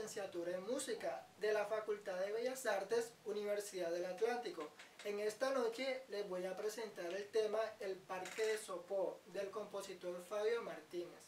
licenciatura en música de la Facultad de Bellas Artes, Universidad del Atlántico. En esta noche les voy a presentar el tema El Parque de Sopó, del compositor Fabio Martínez.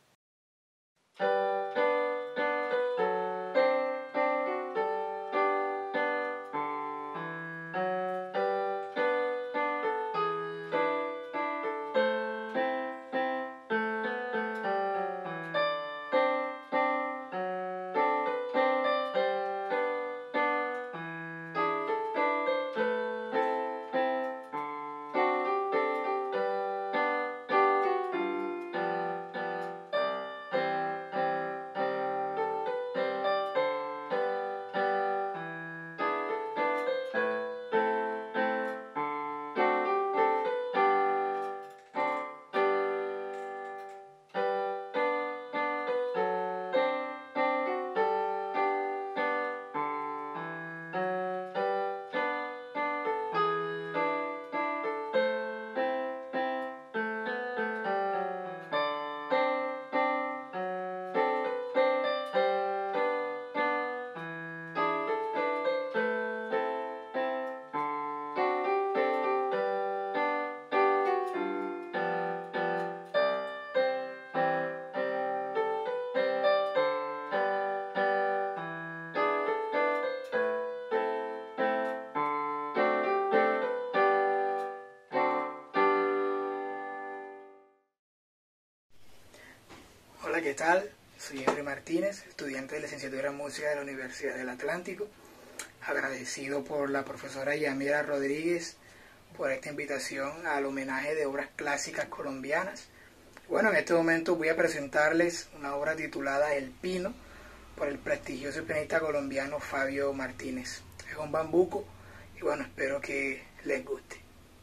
Hola, ¿qué tal? Soy Henry Martínez, estudiante de licenciatura en música de la Universidad del Atlántico. Agradecido por la profesora Yamira Rodríguez por esta invitación al homenaje de obras clásicas colombianas. Bueno, en este momento voy a presentarles una obra titulada El Pino por el prestigioso pianista colombiano Fabio Martínez. Es un bambuco y bueno, espero que les guste.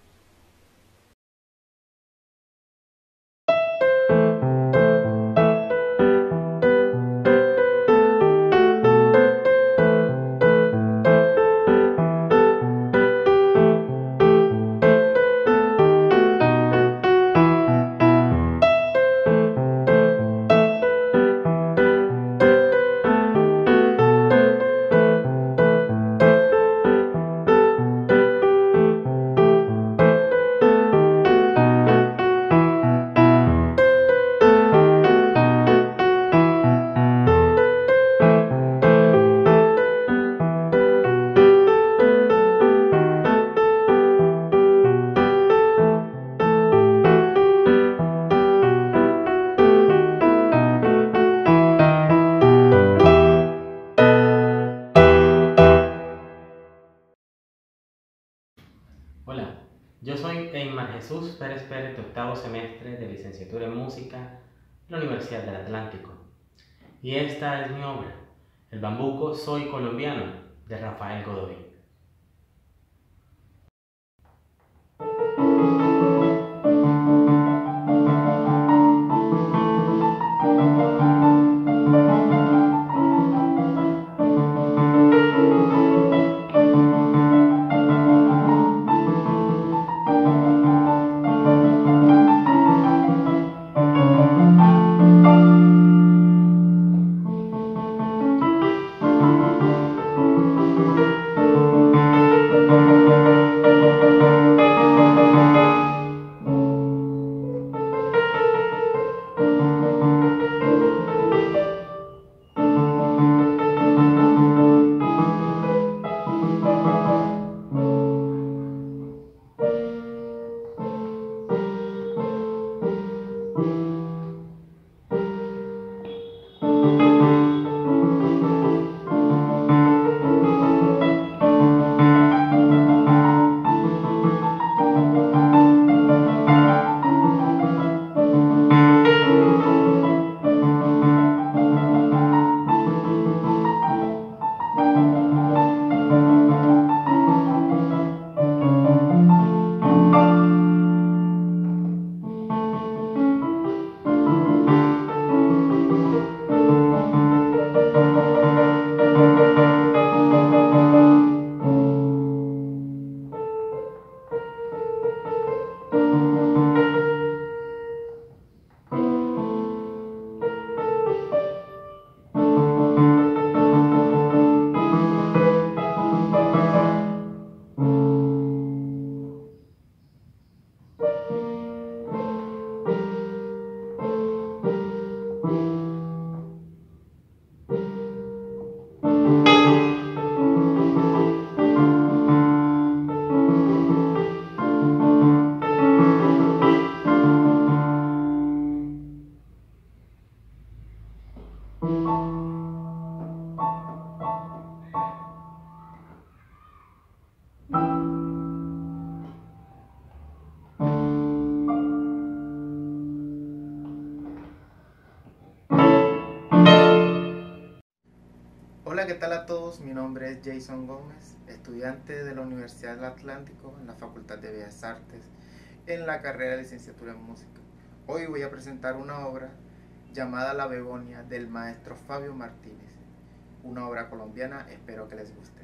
Hola, yo soy Eymar Jesús Pérez Pérez, de octavo semestre de licenciatura en música de la Universidad del Atlántico. Y esta es mi obra, El bambuco Soy Colombiano, de Rafael Godoy. Hola, ¿qué tal a todos? Mi nombre es Jason Gómez, estudiante de la Universidad del Atlántico en la Facultad de Bellas Artes, en la carrera de Licenciatura en Música. Hoy voy a presentar una obra llamada La Begonia del maestro Fabio Martínez, una obra colombiana, espero que les guste.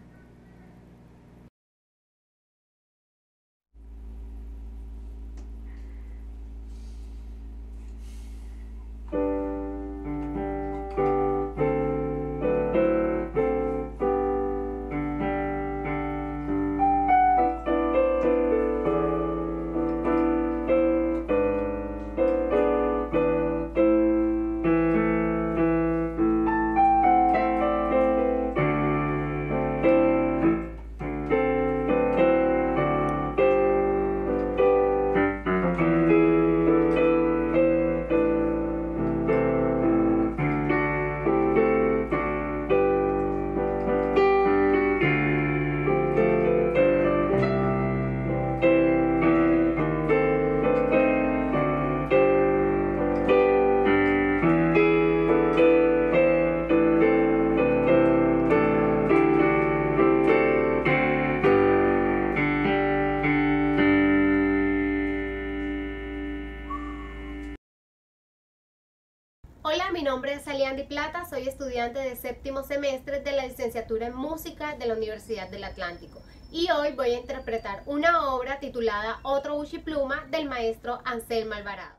Hola, mi nombre es Aliandi Plata, soy estudiante de séptimo semestre de la licenciatura en música de la Universidad del Atlántico y hoy voy a interpretar una obra titulada Otro Buchipluma del maestro Anselmo Alvarado.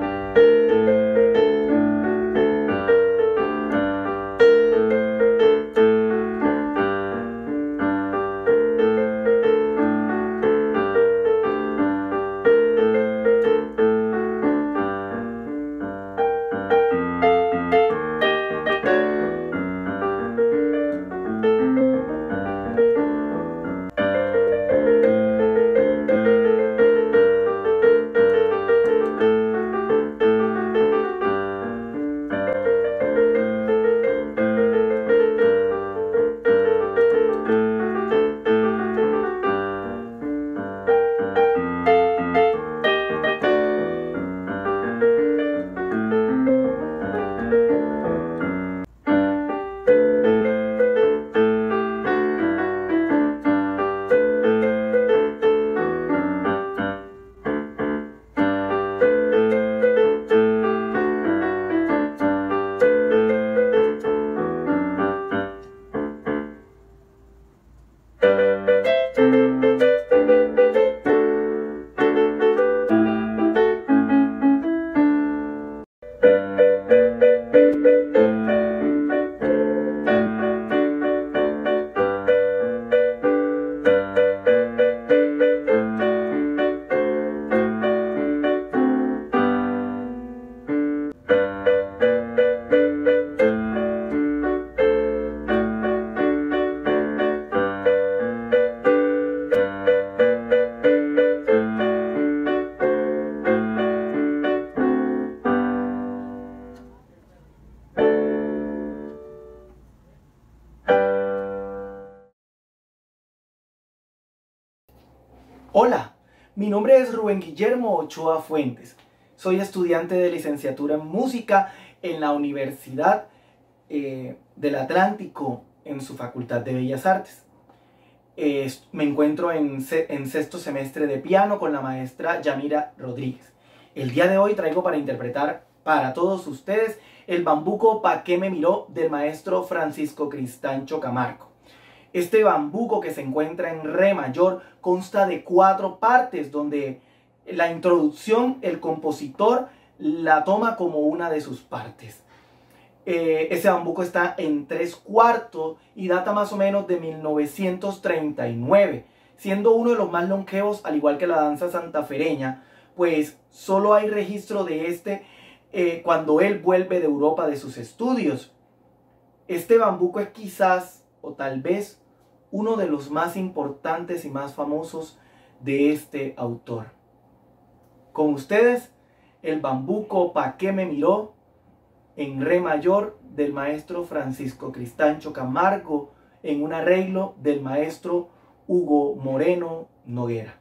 Hola, mi nombre es Rubén Guillermo Ochoa Fuentes. Soy estudiante de licenciatura en música en la Universidad del Atlántico en su Facultad de Bellas Artes. Me encuentro en sexto semestre de piano con la maestra Yamira Rodríguez. El día de hoy traigo para interpretar para todos ustedes el bambuco Pa' qué me miró del maestro Francisco Cristancho Camargo. Este bambuco, que se encuentra en re mayor, consta de 4 partes, donde la introducción el compositor la toma como una de sus partes. Ese bambuco está en 3/4 y data más o menos de 1939, siendo uno de los más longevos, al igual que la danza santafereña, pues solo hay registro de este cuando él vuelve de Europa de sus estudios. Este bambuco es quizás, o tal vez, uno de los más importantes y más famosos de este autor. Con ustedes, el bambuco Pa' qué me miró en re mayor del maestro Francisco Cristancho Camargo en un arreglo del maestro Hugo Moreno Noguera.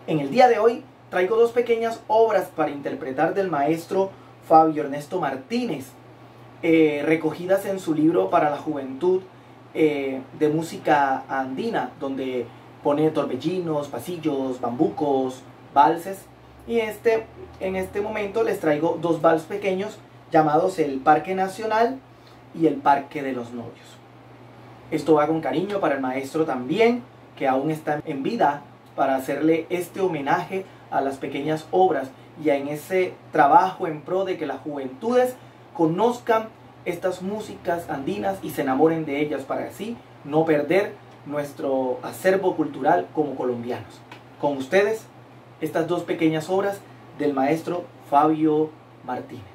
En el día de hoy traigo dos pequeñas obras para interpretar del maestro Fabio Ernesto Martínez, recogidas en su libro para la juventud de música andina, donde pone torbellinos, pasillos, bambucos, valses. Y en este momento les traigo dos vals pequeños llamados el Parque Nacional y el Parque de los Novios. Esto va con cariño para el maestro también, que aún está en vida, para hacerle este homenaje a las pequeñas obras y en ese trabajo en pro de que las juventudes conozcan estas músicas andinas y se enamoren de ellas, para así no perder nuestro acervo cultural como colombianos. Con ustedes, estas dos pequeñas obras del maestro Fabio Martínez.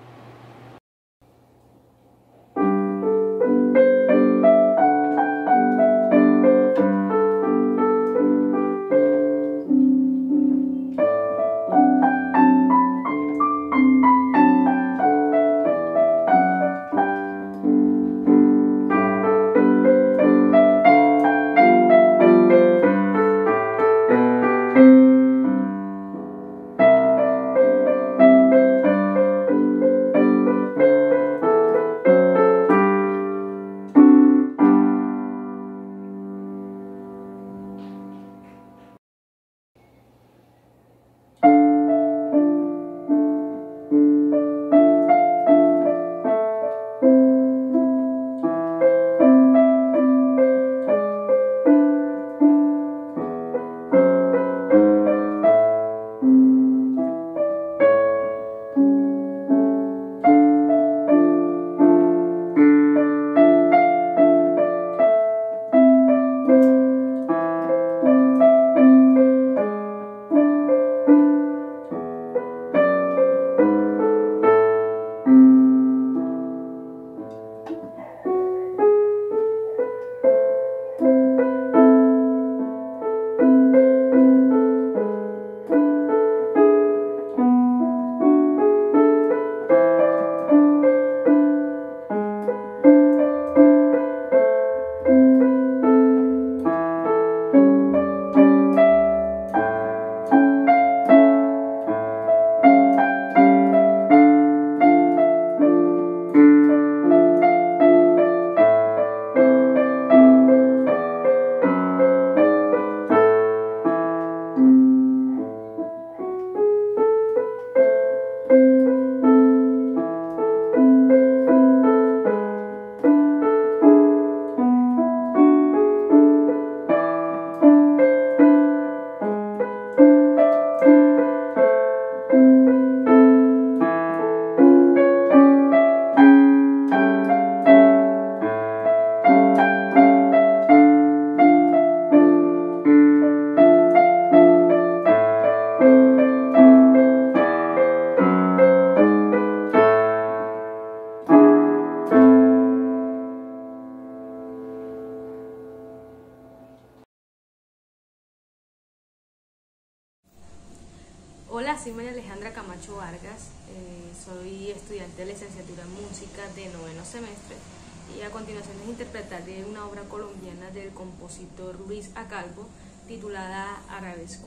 Hola, soy María Alejandra Camacho Vargas, soy estudiante de licenciatura en música de 9º semestre y a continuación les interpretaré una obra colombiana del compositor Luis A. Calvo titulada Arabesco.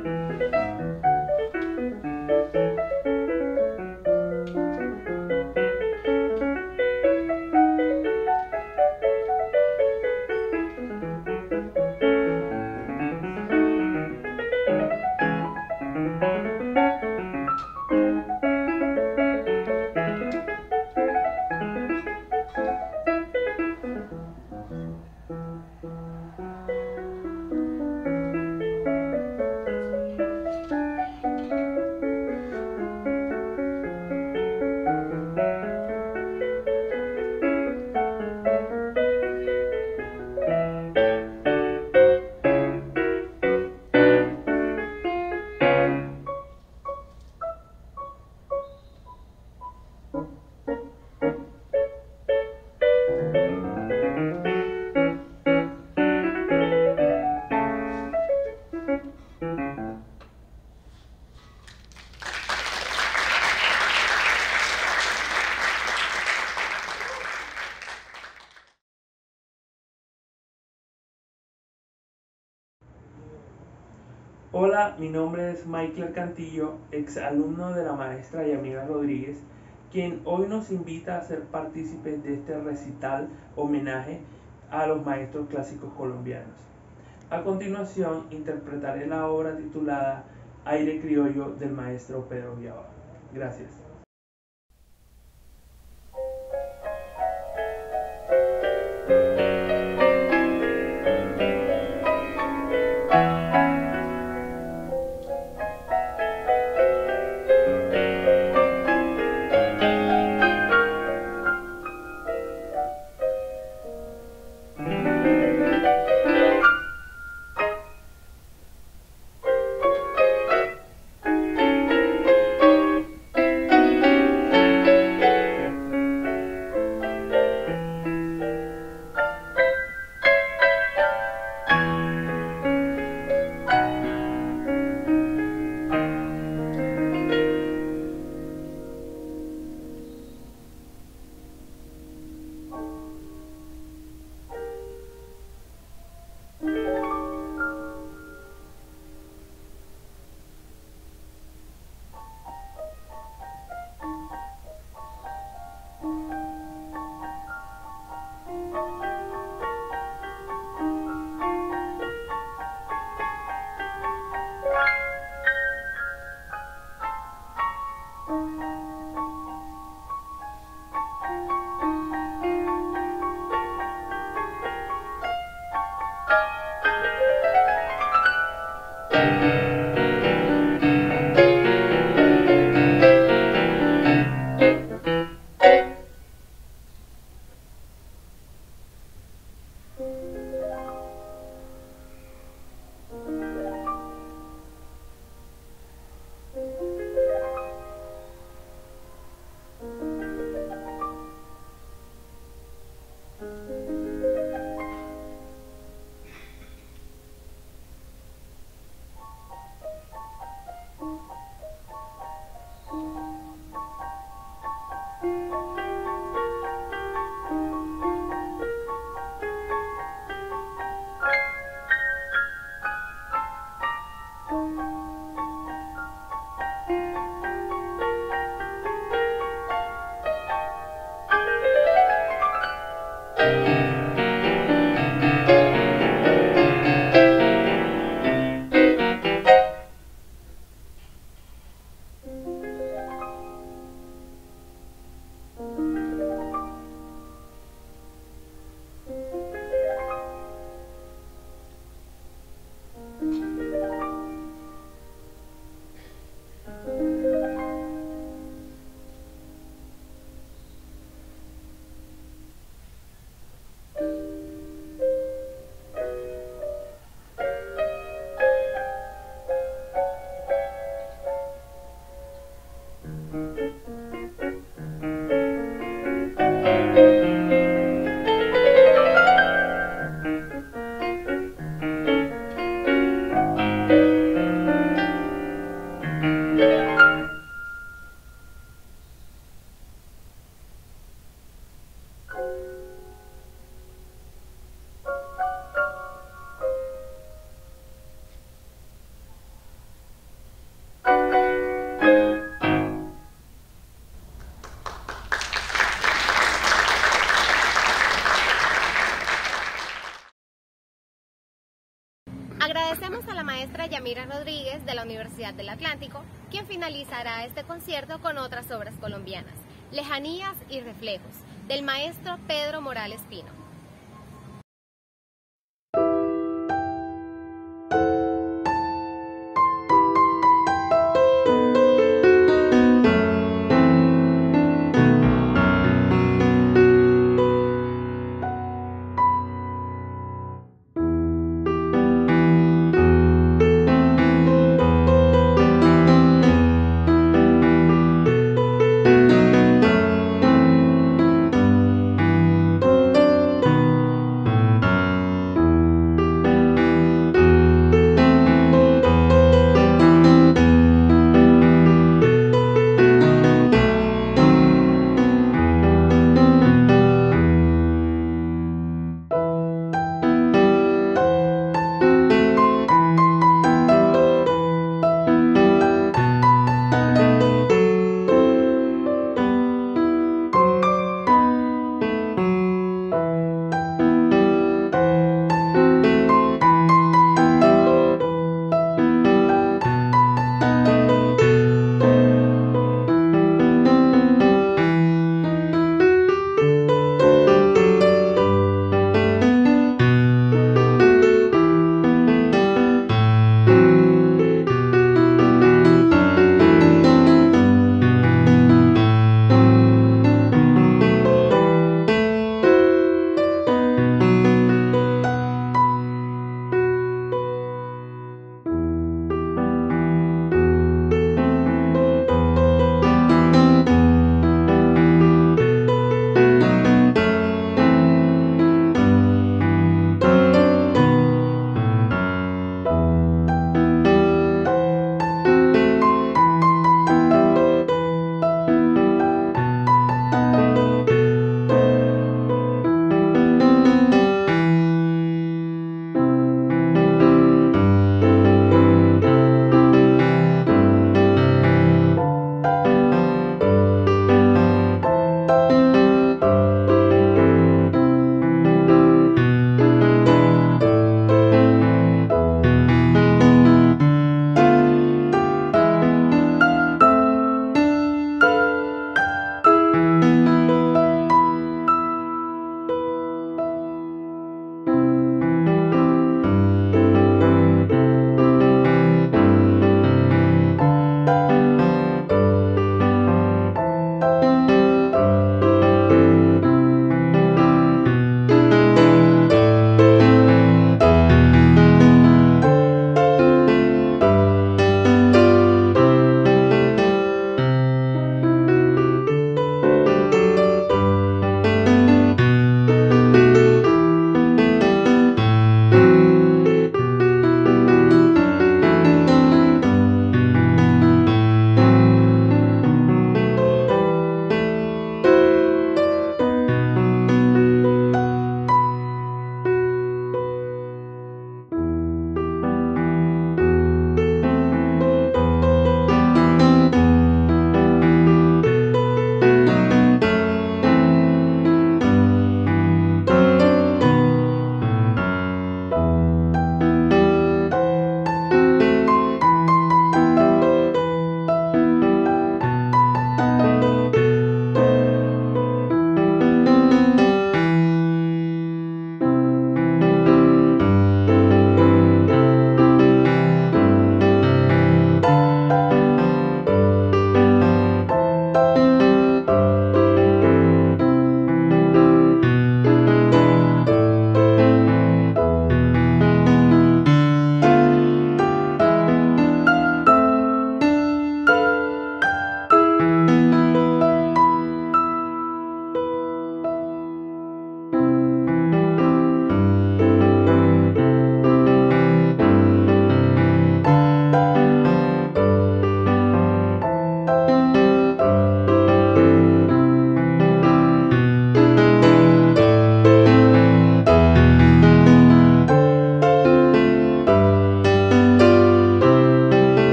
Hola, mi nombre es Michael Cantillo, ex alumno de la maestra Yamira Rodríguez, quien hoy nos invita a ser partícipes de este recital homenaje a los maestros clásicos colombianos. A continuación, interpretaré la obra titulada Aire Criollo del maestro Pedro Viaba. Gracias. Agradecemos a la maestra Yamira Rodríguez de la Universidad del Atlántico, quien finalizará este concierto con otras obras colombianas, Lejanías y Reflejos, del maestro Pedro Morales Pino.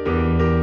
Música.